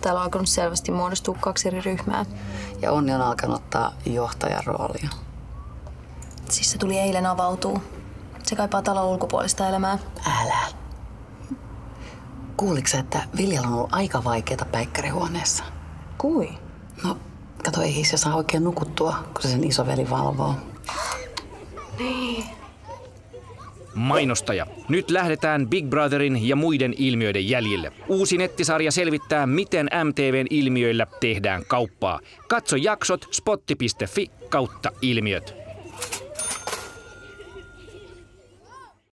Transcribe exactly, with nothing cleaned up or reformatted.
Täällä on alkanut selvästi muodostua kaksi eri ryhmää. Ja Onni on alkanut ottaa johtajan roolia. Siis se tuli eilen avautuu. Se kaipaa talon ulkopuolista elämää. Älä. Kuuliko sä, että Viljalla on ollut aika vaikeaa päikkärihuoneessa? Kui? No, kato, ei se saa oikein nukuttua, kun se sen isoveli valvoo. Niin. Mainostaja. Nyt lähdetään Big Brotherin ja muiden ilmiöiden jäljille. Uusi nettisarja selvittää, miten M T V:n ilmiöillä tehdään kauppaa. Katso jaksot spotti piste fi kautta ilmiöt.